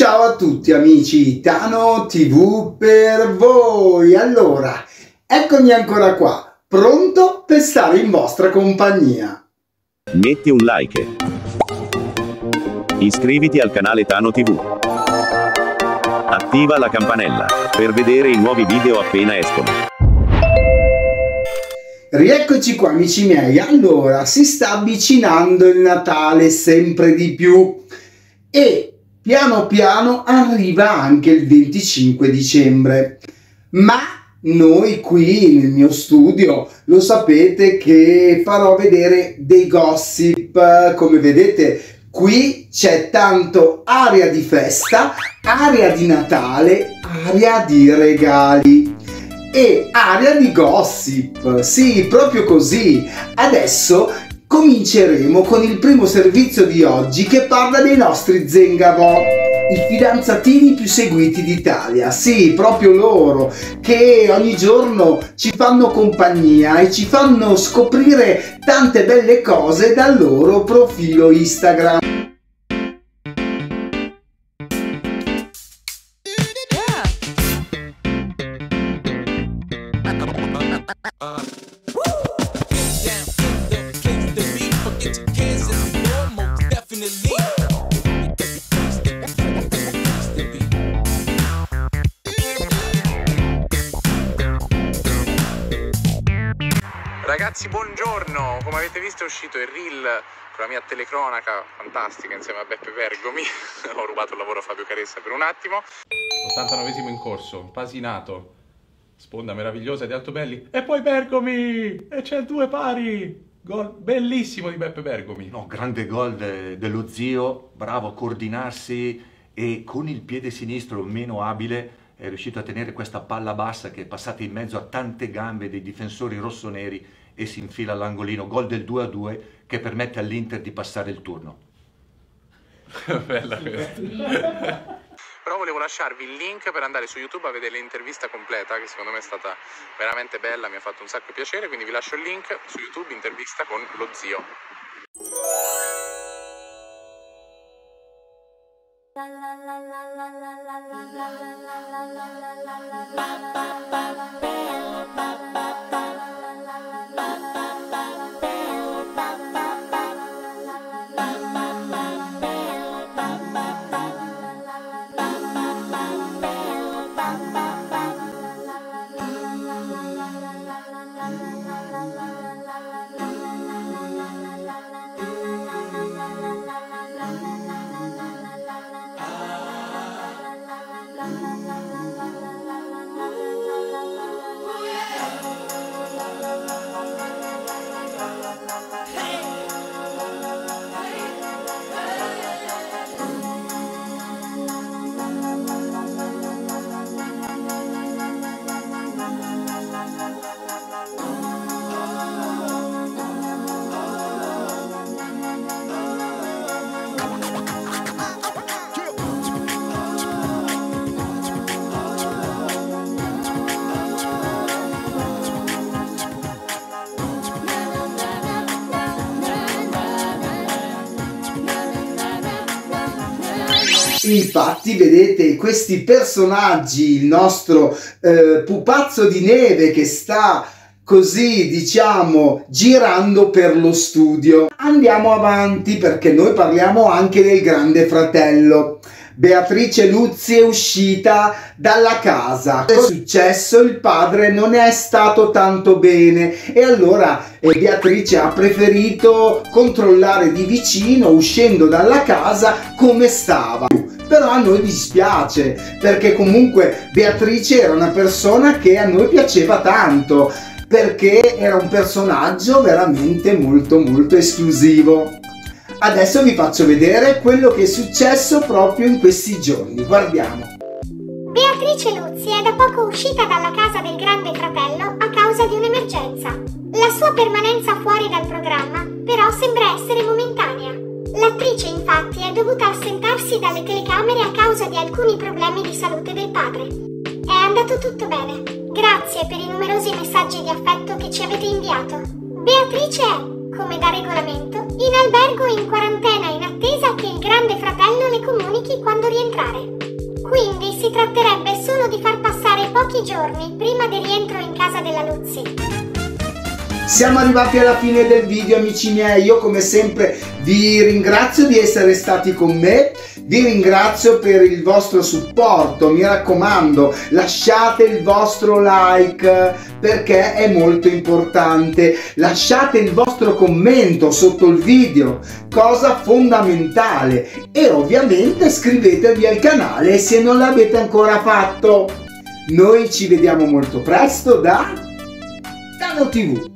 Ciao a tutti amici, Tano TV per voi. Allora, eccomi ancora qua, pronto per stare in vostra compagnia. Metti un like. Iscriviti al canale Tano TV. Attiva la campanella per vedere i nuovi video appena escono. Rieccoci qua amici miei. Allora, si sta avvicinando il Natale sempre di più e piano piano arriva anche il 25 dicembre. Ma noi qui nel mio studio lo sapete che farò vedere dei gossip. Come vedete qui c'è tanto aria di festa, aria di Natale, aria di regali e aria di gossip. Sì, proprio così. Adesso cominceremo con il primo servizio di oggi che parla dei nostri Zengabò, i fidanzatini più seguiti d'Italia. Sì, proprio loro, che ogni giorno ci fanno compagnia e ci fanno scoprire tante belle cose dal loro profilo Instagram. Ragazzi, buongiorno! Come avete visto è uscito il reel con la mia telecronaca fantastica insieme a Beppe Bergomi. Ho rubato il lavoro a Fabio Caressa per un attimo. 89esimo in corso, Pasinato, sponda meravigliosa di Altobelli e poi Bergomi! E c'è due pari! Gol bellissimo di Beppe Bergomi. No, grande gol dello zio, bravo a coordinarsi e con il piede sinistro meno abile è riuscito a tenere questa palla bassa che è passata in mezzo a tante gambe dei difensori rossoneri e si infila all'angolino. Gol del 2-2 che permette all'Inter di passare il turno. Bella questa. Però volevo lasciarvi il link per andare su YouTube a vedere l'intervista completa, che secondo me è stata veramente bella, mi ha fatto un sacco piacere, quindi vi lascio il link su YouTube, intervista con lo zio. Infatti vedete questi personaggi, il nostro pupazzo di neve che sta così diciamo girando per lo studio. Andiamo avanti perché noi parliamo anche del Grande Fratello. Beatrice Luzzi è uscita dalla casa. È successo, il padre non è stato tanto bene e allora Beatrice ha preferito controllare di vicino, uscendo dalla casa, come stava. Però a noi dispiace perché comunque Beatrice era una persona che a noi piaceva tanto, perché era un personaggio veramente molto esclusivo. Adesso vi faccio vedere quello che è successo proprio in questi giorni, guardiamo. Beatrice Luzzi è da poco uscita dalla casa del Grande Fratello a causa di un'emergenza. La sua permanenza fuori dal programma però sembra essere momentanea. L'attrice infatti è dovuta assentarsi dalle telecamere a causa di alcuni problemi di salute del padre. È andato tutto bene. Grazie per i numerosi messaggi di affetto che ci avete inviato. Beatrice è, come da regolamento, in albergo in quarantena in attesa che il Grande Fratello le comunichi quando rientrare. Quindi si tratterebbe solo di far passare pochi giorni prima del rientro in casa della Luzzi. Siamo arrivati alla fine del video, amici miei. Io come sempre vi ringrazio di essere stati con me, vi ringrazio per il vostro supporto. Mi raccomando, lasciate il vostro like perché è molto importante, lasciate il vostro commento sotto il video, cosa fondamentale, e ovviamente iscrivetevi al canale se non l'avete ancora fatto. Noi ci vediamo molto presto da Tano TV.